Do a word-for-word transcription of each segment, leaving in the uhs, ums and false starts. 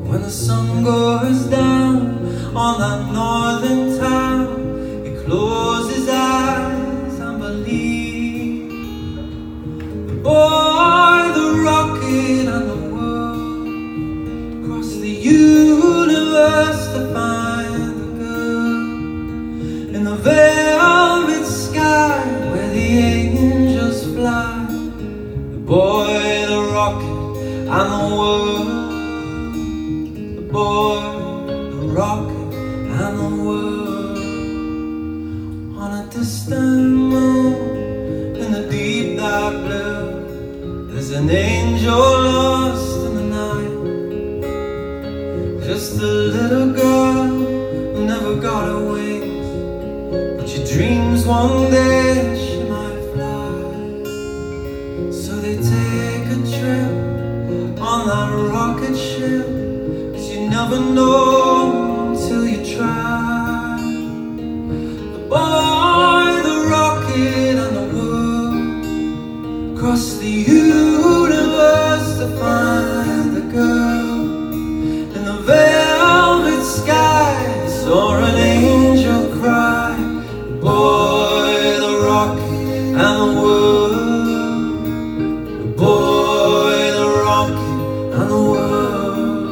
When the sun goes down on that northern town, he closes his eyes and believes. The boy, the rocket, and the world cross the universe to find the girl in the velvet sky where the angels fly. The boy, the rocket, and the world. The boy, the rocket, and the world. On a distant moon in the deep dark blue, there's an angel lost in the night. Just a little girl who never got her wings, but she dreams one day she might fly. So they take a trip on that rocket ship, 'cause you never know until you try. The boy, the rocket, and the world cross the universe to find the girl in the velvet sky. Saw an angel cry. The boy, the rocket, and the world. The boy, the rocket, and the world.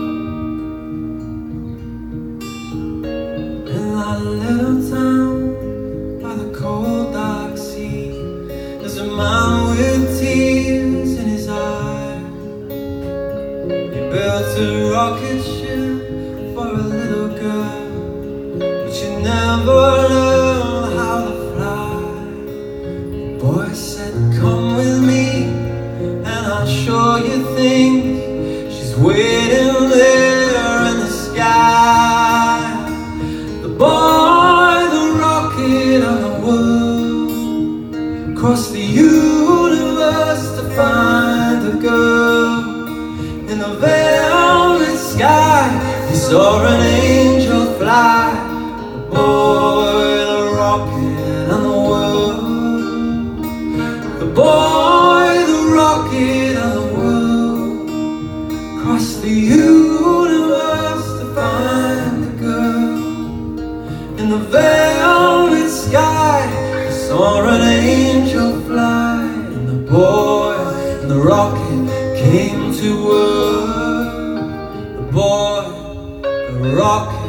In that little town by the cold dark sea, there's a man with tears in his eyes. He built a rocket ship for a little girl, but she never learned how to fly. The boy said, "Come with me and I'll show you things." She's waiting there in the sky. The boy, the rocket, and the world cross the universe to find the girl in the velvet sky. He saw an angel fly. The boy, the rocket, and the world. The boy, the rocket, and the world cross the universe to find the girl in the velvet sky. He saw an angel fly, and the boy and the rocket came to earth. The boy, the rocket,